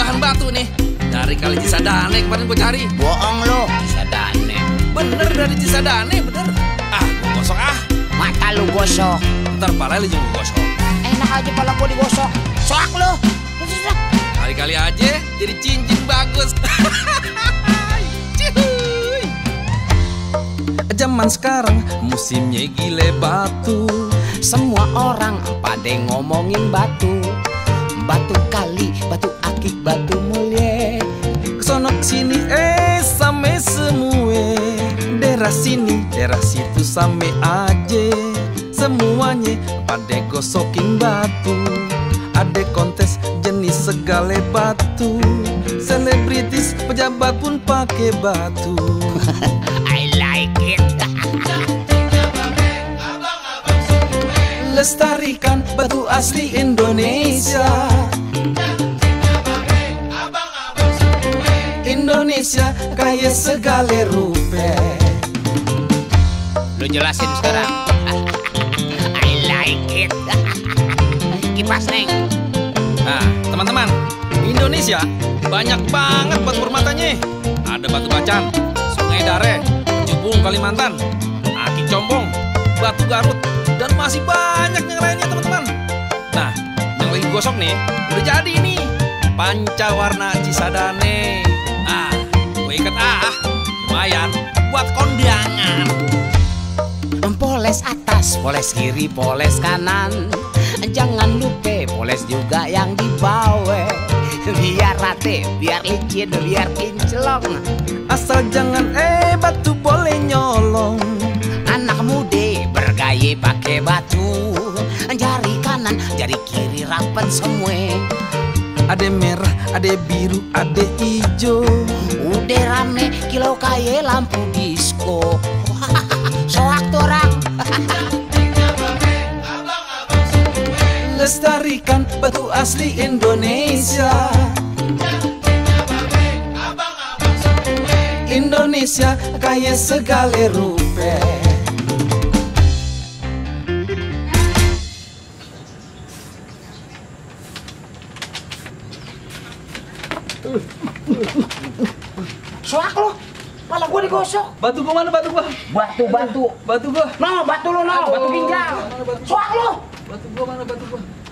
bahan batu nih. Dari kali Cisadane kemarin gue cari. Bohong lo, Cisadane. Bener dari Cisadane, bener. Ah, gue gosok ah. Mata lu gosok. Ntar pala lu juga gosok. Enak aja pala gua digosok. Soak lo. Kali-kali aja jadi cincin bagus. Cihuy. Zaman sekarang musimnya gile batu. Semua orang pada ngomongin batu. Batu kali, batu akik, batu mulia. Kesono kesini sampai semua. Daerah sini, daerah situ sampai aja. Semuanya pada gosokin batu. Ada kontes jenis segala batu. Selebritis pejabat pun pakai batu. I like it. Lestarikan batu asli Indonesia. Indonesia kaya segala rupa. Lu jelasin sekarang. I like it. Kipas neng. Nah, teman-teman, Indonesia banyak banget batu permatanya. Ada Batu Bacan, Sungai Dare, Jubung Kalimantan, Aki Combong, Batu Garut, dan masih banyak yang lainnya teman-teman. Nah, yang lagi gosok nih, udah jadi nih Pancawarna Cisadane. Ah, gue ikat lumayan buat kondangan. Poles atas, poles kiri, poles kanan. Jangan lupa poles juga yang di bawah. Biar rate, biar licin, biar kinclong. Asal jangan batu boleh nyolong. Anak muda bergaya pakai batu. Jari kanan, jari kiri rapat semua. Ada merah, ada biru, ada hijau. Udah rame kilau kaya lampu disco. Soak tuh orang. Lestarikan batu asli Indonesia. Indonesia kaya segala rupa. Soak lo, malah gua digosok. Batu gua mana batu gua? Batu. Batu gua. No, batu lo no, batu ginjal. Soak lo. Batu gua mana batu gua?